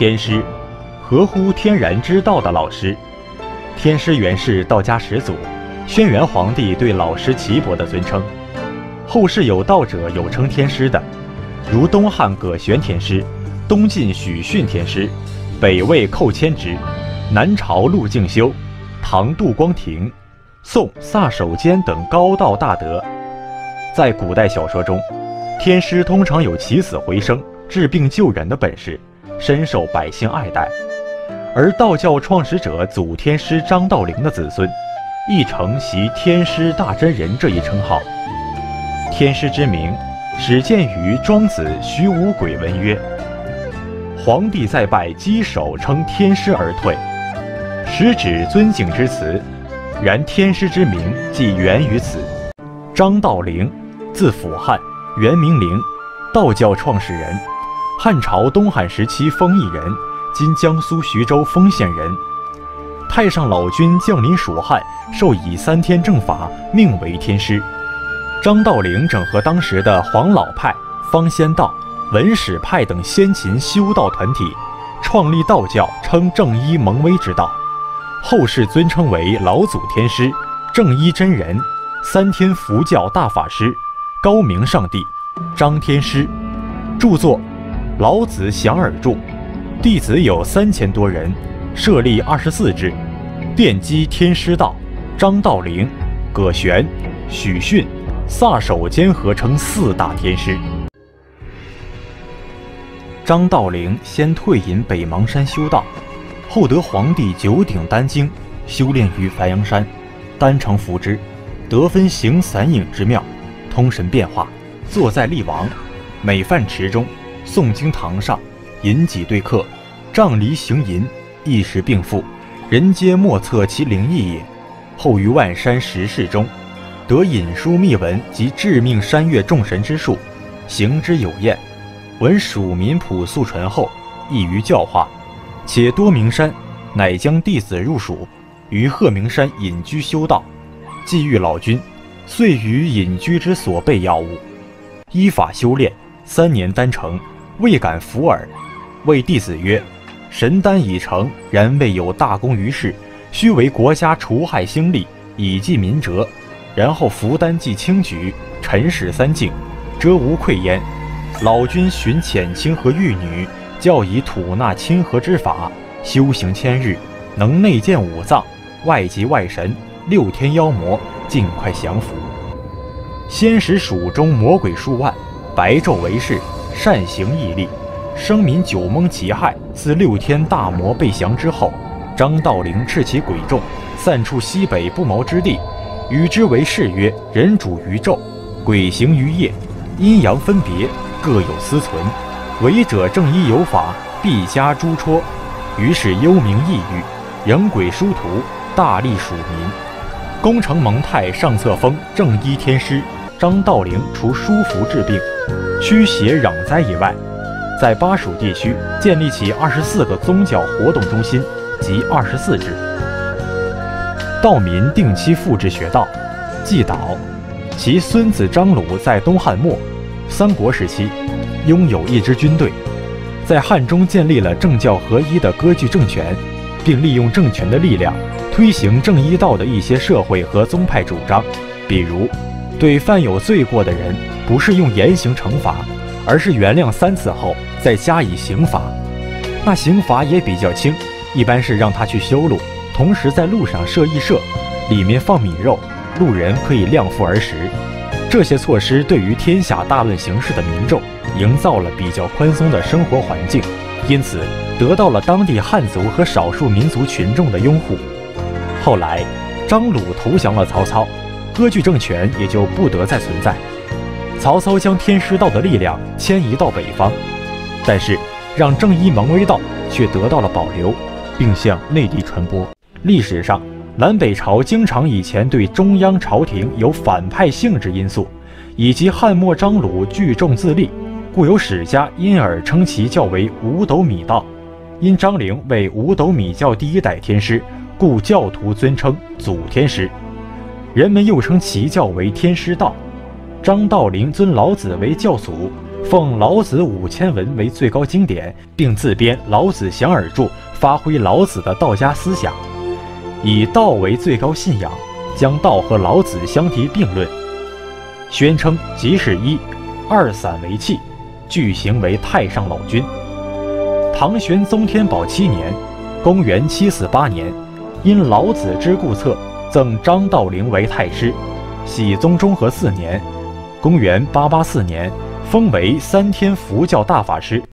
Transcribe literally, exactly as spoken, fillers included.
天师，合乎天然之道的老师。天师原是道家始祖，轩辕皇帝对老师岐伯的尊称。后世有道者有称天师的，如东汉葛玄天师、东晋许逊天师、北魏寇谦之、南朝陆敬修、唐杜光庭、宋萨守坚等高道大德。在古代小说中，天师通常有起死回生、治病救人的本事，深受百姓爱戴。而道教创始者祖天师张道陵的子孙，亦承袭天师大真人这一称号。天师之名，始见于庄子《徐无鬼文》曰：“皇帝在拜稽首称天师而退，实指尊敬之词。然天师之名，即源于此。”张道陵，字辅汉，原名陵，道教创始人，汉朝东汉时期丰邑人，今江苏徐州丰县人。太上老君降临蜀汉，授以三天正法，命为天师。张道陵整合当时的黄老派、方仙道、文史派等先秦修道团体，创立道教，称正一蒙威之道，后世尊称为老祖天师、正一真人、三天佛教大法师、高明上帝、张天师。著作《老子详尔著》，弟子有三千多人，设立二十四支，奠基天师道。张道陵、葛玄、许逊、萨守坚合称四大天师。张道陵先退隐北邙山修道，后得皇帝九鼎丹经，修炼于繁阳山，丹成服之，得分行散影之妙，通神变化，坐在立王，每饭池中，诵经堂上，饮几对客，杖离行吟，一时病复，人皆莫测其灵异也。后于万山十事中，得引书秘闻及致命山岳众神之术，行之有验。闻蜀民朴素淳厚，易于教化，且多名山，乃将弟子入蜀，于鹤鸣山隐居修道。既遇老君，遂于隐居之所备药物，依法修炼，三年丹成，未敢服耳。谓弟子曰：“神丹已成，然未有大功于世，须为国家除害兴利，以济民辙。然后服丹即轻举，陈氏三境，则无愧焉。老君寻浅清和玉女，教以吐纳亲和之法，修行千日，能内见五脏，外及外神，六天妖魔尽快降服。先使蜀中魔鬼数万，白昼为事，善行义利，生民久蒙其害。自六天大魔被降之后，张道陵斥其鬼众，散处西北不毛之地，与之为誓曰：人主于昼，鬼行于夜，阴阳分别，各有私存。违者正一有法，必加诛戳。于是幽冥抑郁，人鬼殊途，大利蜀民。功成蒙泰上册封正一天师。张道陵除疏服治病、驱邪攘灾以外，在巴蜀地区建立起二十四个宗教活动中心及二十四支。道民定期复制学道，祭祷。其孙子张鲁在东汉末、三国时期拥有一支军队，在汉中建立了政教合一的割据政权，并利用政权的力量推行正一道的一些社会和宗派主张，比如对犯有罪过的人，不是用严刑惩罚，而是原谅三次后再加以刑罚。那刑罚也比较轻，一般是让他去修路，同时在路上设驿舍，里面放米肉，路人可以量腹而食。这些措施对于天下大乱形势的民众营造了比较宽松的生活环境，因此得到了当地汉族和少数民族群众的拥护。后来张鲁投降了曹操，割据政权也就不得再存在。曹操将天师道的力量迁移到北方，但是让正一蒙威道却得到了保留，并向内地传播。历史上南北朝经常以前对中央朝廷有反派性质因素，以及汉末张鲁聚众自立，故有史家因而称其教为五斗米道。因张陵为五斗米教第一代天师，故教徒尊称祖天师，人们又称其教为天师道。张道陵尊老子为教祖， 奉老子五千文为最高经典，并自编《老子详尔著》，发挥老子的道家思想，以道为最高信仰，将道和老子相提并论，宣称即是一，二散为气，具行为太上老君。唐玄宗天宝七年，公元七四八年，因老子之故策，赠张道陵为太师。熹宗中和四年，公元八八四年，封为三天佛教大法师。